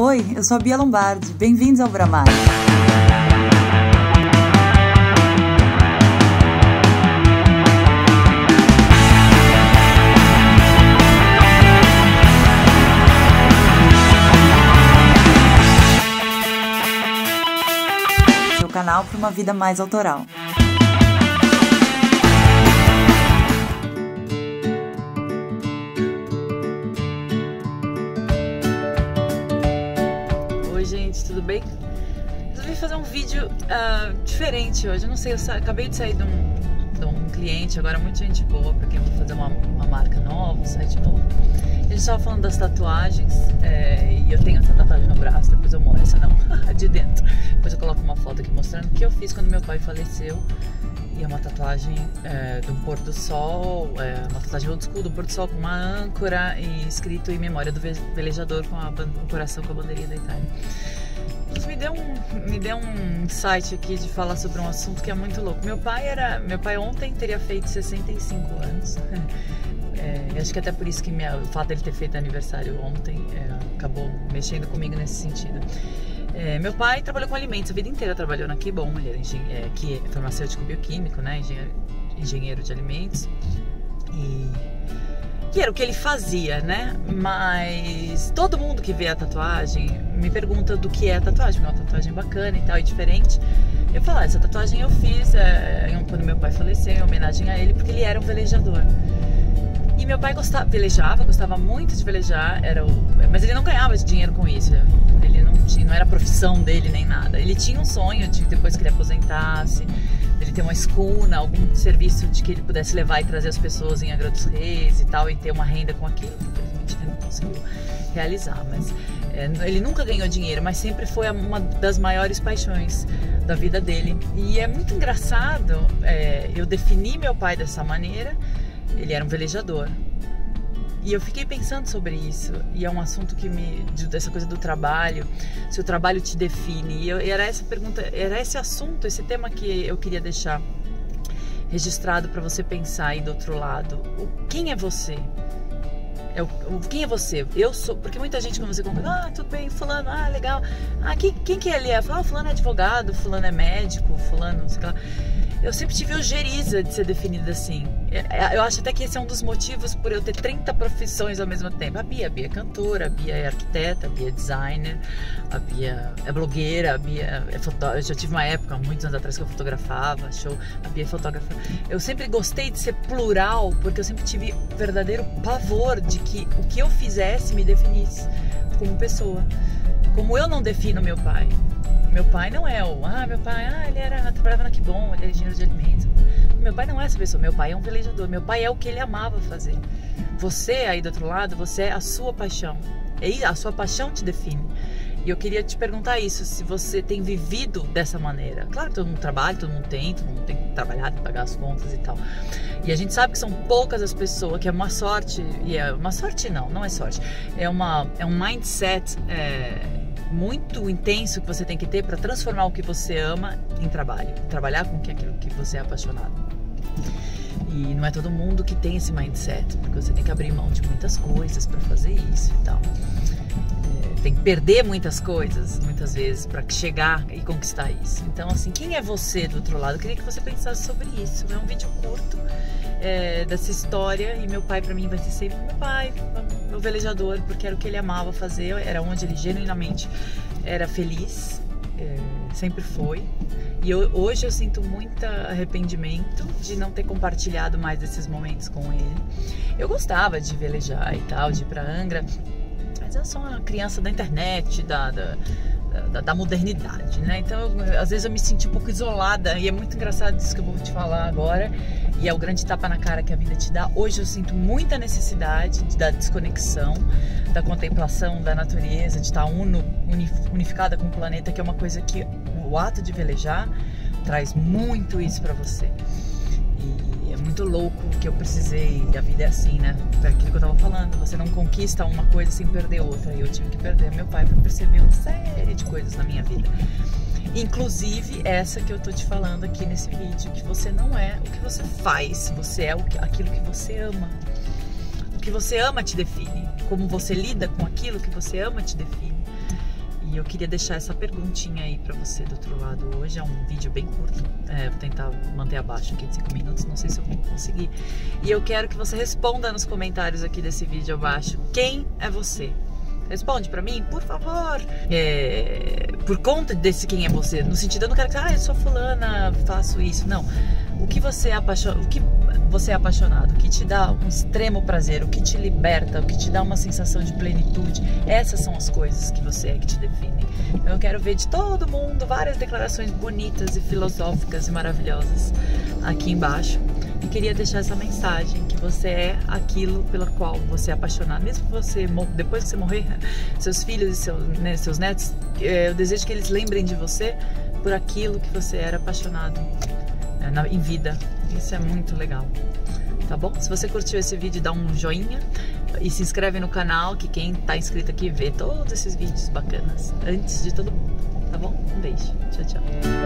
Oi, eu sou a Bia Lombardi, bem-vindos ao Bramar. Seu canal para uma vida mais autoral. Oi gente, tudo bem? Resolvi fazer um vídeo diferente hoje. Eu não sei, acabei de sair de um cliente, agora muita gente boa, pra quem vai fazer uma marca nova, um site novo. A gente estava falando das tatuagens, e eu tenho essa tatuagem no braço, depois eu mostro essa não, de dentro. Depois eu coloco uma foto aqui mostrando o que eu fiz quando meu pai faleceu. E é uma tatuagem de um pôr do sol, uma tatuagem old school do pôr do sol com uma âncora e escrito em memória do velejador com um coração com a bandeirinha da Itália. Isso me deu um insight aqui de falar sobre um assunto que é muito louco. Meu pai ontem teria feito 65 anos. Acho que até por isso que o fato dele ter feito aniversário ontem acabou mexendo comigo nesse sentido. Meu pai trabalhou com alimentos, a vida inteira trabalhou na Kibon, ele que é farmacêutico bioquímico, né, engenheiro de alimentos, e era o que ele fazia, né, mas todo mundo que vê a tatuagem me pergunta do que é a tatuagem, porque é uma tatuagem bacana e tal, e diferente. Eu falo, essa tatuagem eu fiz quando meu pai faleceu, em homenagem a ele, porque ele era um velejador. E meu pai gostava muito de velejar, mas ele não ganhava dinheiro com isso. Ele não era a profissão dele nem nada. Ele tinha um sonho de, depois que ele aposentasse, ele ter uma escuna, algum serviço de que ele pudesse levar e trazer as pessoas em Angra dos Reis e tal, e ter uma renda com aquilo. Infelizmente ele não conseguiu realizar, mas ele nunca ganhou dinheiro, mas sempre foi uma das maiores paixões da vida dele. E é muito engraçado, eu defini meu pai dessa maneira. Ele era um velejador. E eu fiquei pensando sobre isso. E é um assunto dessa coisa do trabalho, se o trabalho te define. E era essa pergunta, era esse assunto, esse tema que eu queria deixar registrado para você pensar aí do outro lado. Quem é você? Quem é você? Eu sou. Porque muita gente, quando você conta, tudo bem, fulano, legal. Quem que ele é? Fala, fulano é advogado, fulano é médico, fulano, não sei o que lá. Eu sempre tive ojeriza de ser definida assim. Eu acho até que esse é um dos motivos por eu ter 30 profissões ao mesmo tempo. A Bia é cantora, a Bia é arquiteta, a Bia é designer, a Bia é blogueira, a Bia é fotógrafa. Eu já tive uma época, muitos anos atrás, que eu fotografava, a Bia é fotógrafa. Eu sempre gostei de ser plural, porque eu sempre tive verdadeiro pavor de que o que eu fizesse me definisse como pessoa. Como eu não defino meu pai. Meu pai não é meu pai, trabalhava na Kibon, ele era engenheiro de alimentos. Meu pai não é essa pessoa, meu pai é um velejador, meu pai é o que ele amava fazer. Você aí do outro lado, você é a sua paixão, a sua paixão te define. E eu queria te perguntar isso, se você tem vivido dessa maneira. Claro que todo mundo trabalha, todo mundo tem que trabalhar, tem que pagar as contas e tal. E a gente sabe que são poucas as pessoas, que é uma sorte, e uma sorte não é sorte, é um mindset muito intenso que você tem que ter para transformar o que você ama em trabalho, trabalhar com aquilo que você é apaixonado. E não é todo mundo que tem esse mindset, porque você tem que abrir mão de muitas coisas para fazer isso e tal. Tem que perder muitas coisas, muitas vezes, para chegar e conquistar isso. Então, assim, quem é você do outro lado? Eu queria que você pensasse sobre isso. É um vídeo curto dessa história, e meu pai para mim vai ser sempre meu velejador, porque era o que ele amava fazer, era onde ele genuinamente era feliz, sempre foi. E hoje eu sinto muito arrependimento de não ter compartilhado mais desses momentos com ele. Eu gostava de velejar e tal, de ir pra Angra, mas eu sou uma criança da internet, da modernidade, né? Então, às vezes eu me senti um pouco isolada, e é muito engraçado isso que eu vou te falar agora, e é o grande tapa na cara que a vida te dá. Hoje eu sinto muita necessidade da desconexão, da contemplação da natureza, de estar unificada com o planeta, que é uma coisa que o ato de velejar traz muito isso pra você. E é muito louco que eu precisei, e a vida é assim, né? É aquilo que eu tava falando, você não conquista uma coisa sem perder outra. E eu tive que perder meu pai pra perceber uma série de coisas na minha vida. Inclusive essa que eu tô te falando aqui nesse vídeo, que você não é o que você faz, você é aquilo que você ama. O que você ama te define. Como você lida com aquilo que você ama te define. E eu queria deixar essa perguntinha aí pra você do outro lado. Hoje é um vídeo bem curto, vou tentar manter abaixo aqui de 5 minutos, não sei se eu vou conseguir. E eu quero que você responda nos comentários aqui desse vídeo abaixo, quem é você? Responde pra mim, por favor. Por conta desse quem é você, no sentido, eu não quero que eu sou fulana, faço isso, não. O que você é apaixonado, o que te dá um extremo prazer, o que te liberta, o que te dá uma sensação de plenitude, essas são as coisas que você é, que te definem. Eu quero ver de todo mundo várias declarações bonitas e filosóficas e maravilhosas aqui embaixo. E queria deixar essa mensagem, que você é aquilo pelo qual você é apaixonado. Mesmo que você, depois que você morrer, seus filhos e seus netos, eu desejo que eles lembrem de você por aquilo que você era apaixonado em vida. Isso é muito legal, tá bom? Se você curtiu esse vídeo, dá um joinha e se inscreve no canal, que quem tá inscrito aqui vê todos esses vídeos bacanas antes de todo mundo, tá bom? Um beijo, tchau, tchau.